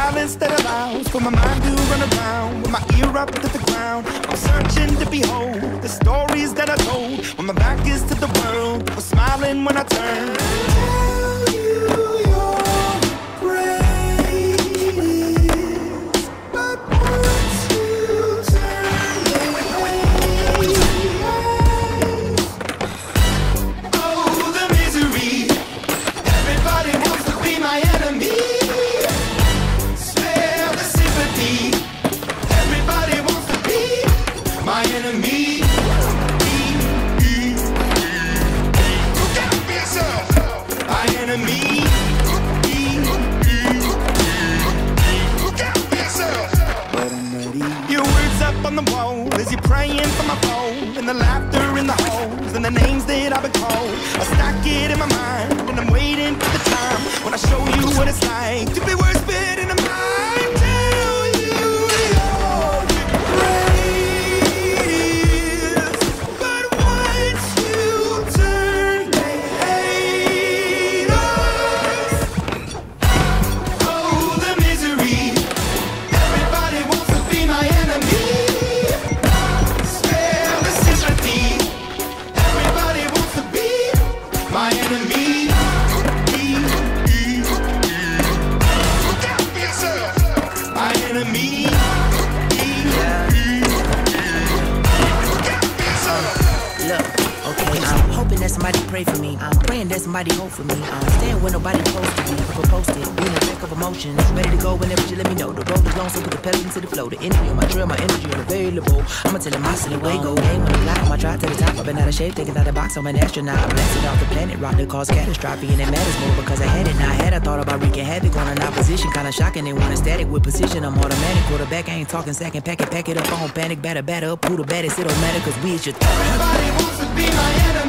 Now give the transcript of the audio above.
silence that allows for my mind to run around with my ear up to the ground. I'm searching to behold the stories that I told when my back is to the world. I was smiling when I turned. Tell you you're great, but once you turn your ways, oh, the misery. Everybody wants to be my enemy. Spare the sympathy. Everybody wants to be my enemy. Look out for yourself. My enemy. Look out for yourself. But I'm ready. Your words up on the wall as you're praying for my phone, and the laughter in the holes and the names that I've been called. I stack it in my mind and I'm waiting for the time when I show you what it's like to be worse fit in a mind. Tell you you're great, but once you turn, they hate us. Oh, the misery. Everybody wants to be my enemy. Spare the sympathy. Everybody wants to be my enemy. Look out for yourself. My enemy. Look out for yourself. Look, okay, I'm hoping that somebody pray for me. I'm praying that somebody hope for me. I'm staying where nobody supposed to be. Posted, being a check of emotions. Ready to go whenever you let me know. The road is long, so put the pedal into the flow. The energy on my trail, my energy unavailable. I'ma tell him I silly way go. Game when I fly, I'ma try to the top. I've been out of shape, taking out the box. I'm an astronaut. I'm blasted off the planet, rock that cause catastrophe. And it matters more because I had it. Now I had, I thought about wreaking havoc on an opposition. Kinda shocking, they want a static with precision. I'm automatic, quarterback, I ain't talking second. Pack it up, I don't panic. Batter up, who the baddest, it don't matter, cause we is your Everybody wants to be my enemy.